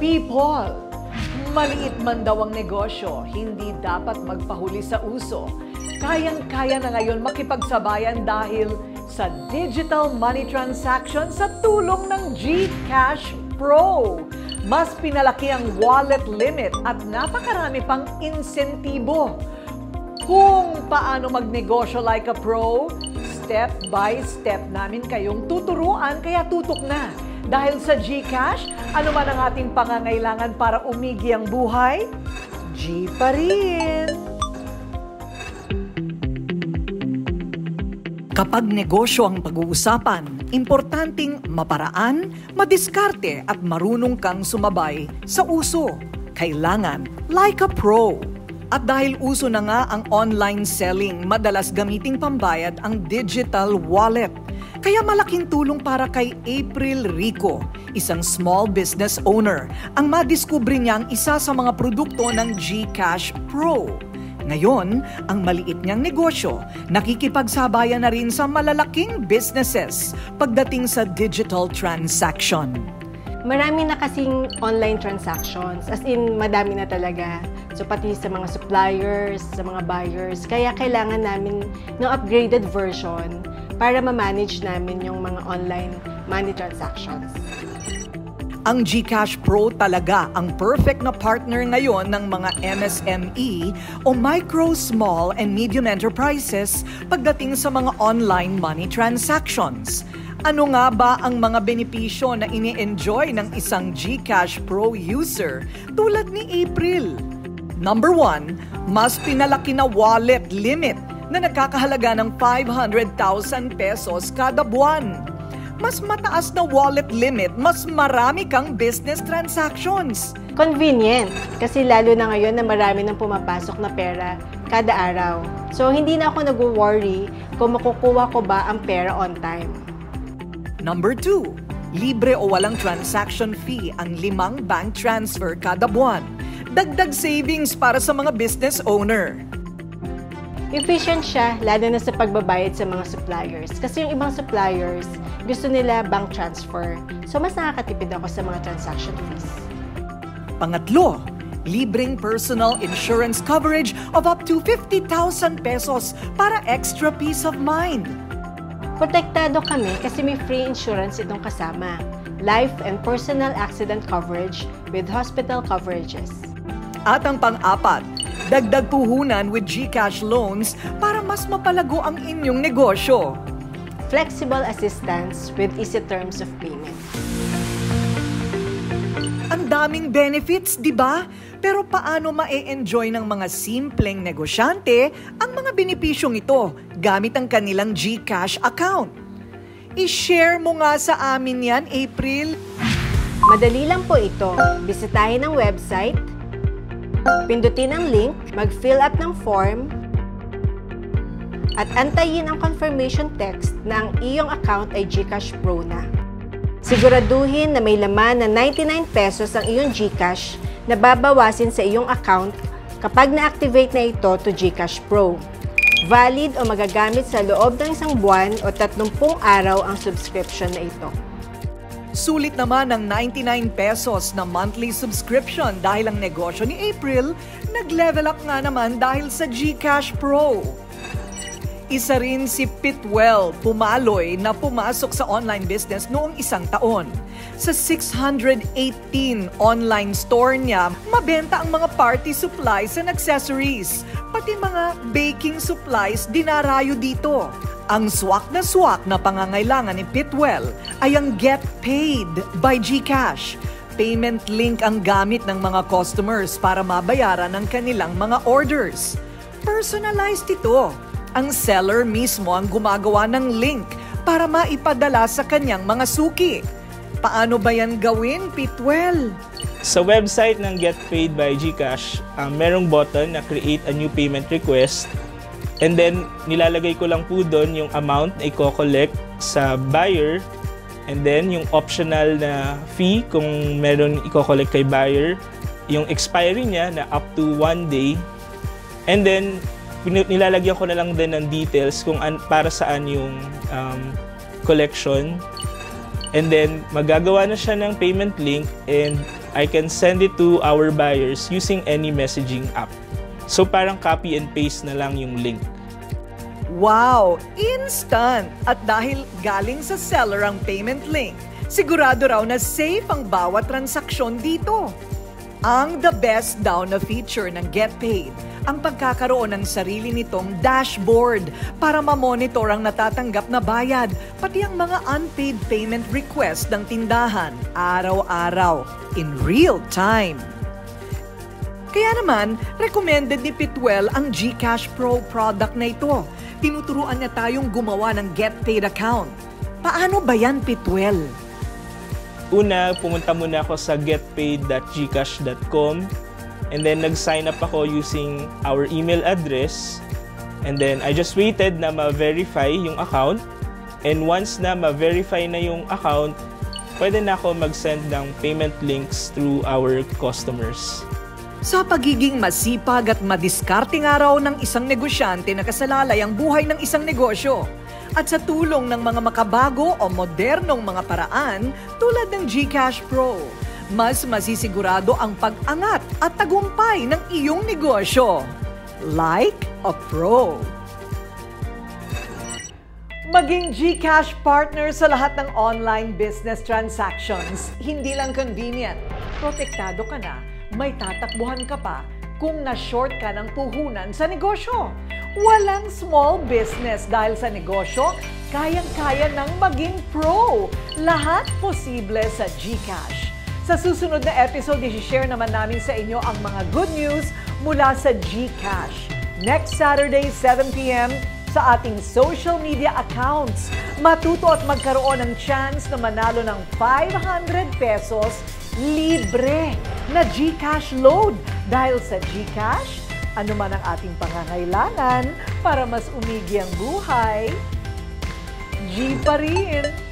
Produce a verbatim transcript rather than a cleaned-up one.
People, maliit man daw ang negosyo, hindi dapat magpahuli sa uso. Kayang-kaya na ngayon makipagsabayan dahil sa digital money transaction sa tulong ng GCash Pro. Mas pinalaki ang wallet limit at napakarami pang insentibo. Kung paano magnegosyo like a pro, step by step namin kayong tuturuan, kaya tutok na. Dahil sa GCash, ano man ang ating pangangailangan para umigi ang buhay, G pa rin. Kapag negosyo ang pag-uusapan, importanteng maparaan, madiskarte at marunong kang sumabay sa uso. Kailangan like a pro. At dahil uso na nga ang online selling, madalas gamiting pambayad ang digital wallet. Kaya malaking tulong para kay April Rico, isang small business owner, ang madiskubre niyang isa sa mga produkto ng GCash Pro. Ngayon, ang maliit niyang negosyo, nakikipagsabayan na rin sa malalaking businesses pagdating sa digital transaction. Marami na kasing online transactions, as in madami na talaga. So pati sa mga suppliers, sa mga buyers, kaya kailangan namin ng upgraded version para ma-manage namin yung mga online money transactions. Ang GCash Pro talaga ang perfect na partner ngayon ng mga M S M E o micro, small, and medium enterprises pagdating sa mga online money transactions. Ano nga ba ang mga benepisyo na ini-enjoy ng isang GCash Pro user tulad ni April? Number one, mas pinalaki na wallet limit na nagkakahalaga ng five hundred thousand pesos kada buwan. Mas mataas na wallet limit, mas marami kang business transactions. Convenient, kasi lalo na ngayon na marami nang pumapasok na pera kada araw. So hindi na ako nag-worry kung makukuha ko ba ang pera on time. Number two, libre o walang transaction fee ang limang bank transfer kada buwan. Dagdag savings para sa mga business owner. Efficient siya, lalo na sa pagbabayad sa mga suppliers. Kasi yung ibang suppliers, gusto nila bank transfer. So mas nakakatipid ako sa mga transaction fees. Pangatlo, libreng personal insurance coverage of up to fifty thousand pesos para extra peace of mind. Protektado kami kasi may free insurance itong kasama. Life and personal accident coverage with hospital coverages. At ang pang-apat, dagdag puhunan with GCash loans para mas mapalago ang inyong negosyo. Flexible assistance with easy terms of payment. Ang daming benefits, di ba? Pero paano ma-e-enjoy ng mga simpleng negosyante ang mga benepisyong ito gamit ang kanilang GCash account? I-share mo nga sa amin yan, April. Madali lang po ito. Bisitahin ang website, pindutin ang link, mag-fill up ng form, at antayin ang confirmation text na ang iyong account ay GCash Pro na. Siguraduhin na may laman na ninety-nine pesos ang iyong GCash na babawasin sa iyong account kapag na-activate na ito to GCash Pro. Valid o magagamit sa loob ng isang buwan o tatlumpung araw ang subscription na ito. Sulit naman ang ninety-nine pesos na monthly subscription dahil ang negosyo ni April nag-level up nga naman dahil sa GCash Pro. Isa rin si Pitwell Pumaloy na pumasok sa online business noong isang taon. Sa six hundred eighteen online store niya, mabenta ang mga party supplies and accessories. Pati mga baking supplies dinarayo dito. Ang swak na swak na pangangailangan ni Pitwell ay ang Get Paid by GCash. Payment link ang gamit ng mga customers para mabayaran ang kanilang mga orders. Personalized ito. Ang seller mismo ang gumagawa ng link para maipadala sa kanyang mga suki. Paano ba yan gawin, Pitwell? Sa website ng Get Paid by GCash, um, merong button na create a new payment request. And then, nilalagay ko lang po doon yung amount na i-collect sa buyer. And then, yung optional na fee kung meron i-collect kay buyer. Yung expiry niya na up to one day. And then, nilalagyan ko na lang din ng details kung an, para saan yung um, collection. And then, magagawa na siya ng payment link and I can send it to our buyers using any messaging app. So, parang copy and paste na lang yung link. Wow! Instant! At dahil galing sa seller ang payment link, sigurado raw na safe ang bawat transaksyon dito. Ang the best daw na feature ng GetPaid, ang pagkakaroon ng sarili nitong dashboard para ma-monitor ang natatanggap na bayad, pati ang mga unpaid payment request ng tindahan araw-araw in real time. Kaya naman, recommended ni Pitwell ang GCash Pro product na ito. Tinuturuan niya tayong gumawa ng GetPaid account. Paano ba yan, Pitwell? Una, pumunta muna ako sa getpaid dot gcash dot com and then nag-sign up ako using our email address and then I just waited na ma-verify yung account and once na ma-verify na yung account, pwede na ako mag-send ng payment links through our customers. Sa pagiging masipag at madiskarteng araw ng isang negosyante na kasalalay ang buhay ng isang negosyo. At sa tulong ng mga makabago o modernong mga paraan tulad ng GCash Pro, mas masisigurado ang pag-angat at tagumpay ng iyong negosyo. Like a pro! Maging GCash partner sa lahat ng online business transactions, hindi lang convenient. Protektado ka na, may tatakbuhan ka pa kung na-short ka ng puhunan sa negosyo. Walang small business dahil sa negosyo, kayang-kaya ng maging pro. Lahat posible sa GCash. Sa susunod na episode, i-share naman namin sa inyo ang mga good news mula sa GCash. Next Saturday, seven p m sa ating social media accounts. Matuto at magkaroon ng chance na manalo ng five hundred pesos libre na GCash load. Dahil sa GCash, ano man ang ating pangangailangan para mas umigi ang buhay, G pa rin!